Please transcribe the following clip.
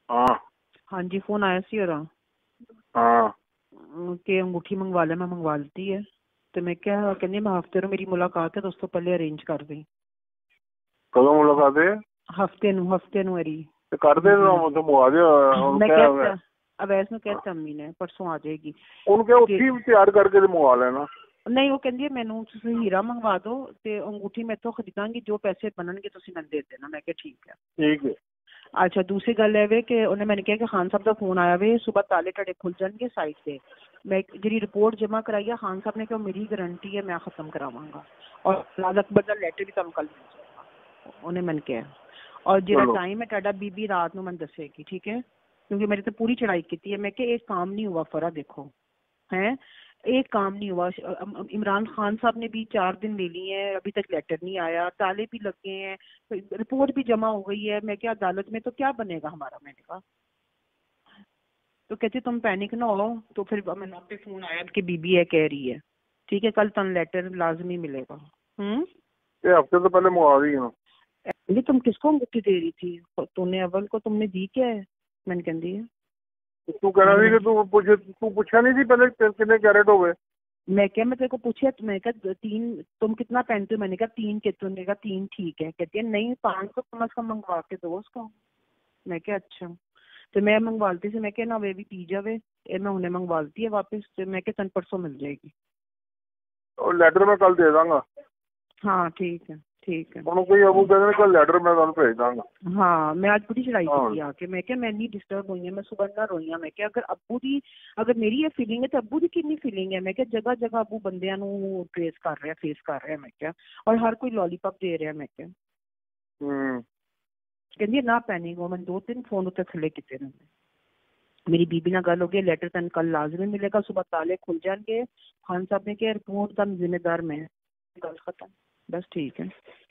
हाँ हाँ जी, फोन आया सी और हाँ कि अंगूठी मंगवा ले, मैं मंगवा लेती है। तो मैं क्या कहनी मैं हफ्ते ਨੂੰ मेरी मुलाकात है तो उस तो पहले अरेंज कर दी। कदों मुलाकात है? हफ्ते ਨੂੰ अरी तो कर दे तो मंगवा दे। मैं कहता अवैस ਨੂੰ कहता अम्मी ने परसों आ जाएगी। उनके उत्थी तैयार करके ते मंगवा लेना। नहीं वो कहती है मैनू तुसीं हीरा मंगवा दो ते अंगूठी मैं इत्थों खरीदांगी, जो पैसे बननगे तुसीं मैनू दे देना। मैं क्या ठीक है। ठीक है। अच्छा दूसरी गल है वे कि उन्हें मैंने कहा कि खान साहब का फोन आया वे सुबह ताले टड़े खुल जाएंगे साइड से। मैं जी रिपोर्ट जमा कराई है, खान साहब ने कहा मेरी गारंटी है मैं खत्म करावांगा और लाल अकबर का लेटर भी तुम कल मिल जाएगा उन्हें मैंने कहा। और जो टाइम है टाडा बीबी रात को मैंने दसेगी, ठीक है, क्योंकि मेरी तो पूरी चढ़ाई की है। मैं क्या एक काम नहीं हुआ फरा देखो है, एक काम नहीं हुआ। इमरान खान साहब ने भी 4 दिन ले लिए हैं, अभी तक लेटर नहीं आया, ताले भी लगे हैं, रिपोर्ट भी जमा हो गई है। मैं क्या अदालत में तो क्या बनेगा हमारा। मैंने कहा तो कहती तुम पैनिक ना हो। तो फिर मैंने पे फोन आया कि बीबी है कह रही है ठीक है कल तन लेटर लाजमी मिलेगा। ये हफ्ते तो पहले मंगवा दी हूँ। ये तुम किसको अंगूठी दे रही थी? तूने अव्वल को तुमने दी क्या है? मैंने कहती है तू कह रहा थी कि तू पूछा नहीं थी पहले कितने कैरेट हो गए? मैं क्या मैं तेरे को पूछा तो मैं कहा 3 तुम कितना पहनते हो? मैंने कहा 3 के, तुमने कहा 3 ठीक है। कहती है नहीं 500 कम अज कम मंगवा के दो उसको। मैं क्या अच्छा तो मैं मंगवाती थी। मैं क्या ना वे भी पी जावे मैं उन्हें मंगवाती है वापस। तो मैं क्या तन परसों मिल जाएगी। और लेटर मैं कल दे दूंगा। हाँ ठीक है ठीक है। कोई अबू कहते कल लेटर मैं तुम भेज दूंगा। हाँ मैं आज बड़ी चढ़ाई की आके। मैं क्या मैं नहीं डिस्टर्ब हुई है, मैं सुबह ना रोई हाँ। मैं क्या अगर अब्बू दी अगर मेरी ये फीलिंग है तो अब्बू दी कितनी फीलिंग है। मैं क्या जगह जगह अब्बू बंदियां नू ट्रेस कर रहा फेस कर रहा है। मैं क्या और हर कोई लॉलीपॉप दे रहा है। मैं क्या कहती ना पैनिक हो। मैं 2-3 फोन उत्ते थले किते ने। मेरी बीबी ना गल हो गई लेटर तन कल लाजमी मिलेगा, सुबह ताले खुल जाएंगे। खान साहब ने क्या रिपोर्ट का जिम्मेदार मैं। गल खत्म बस ठीक है।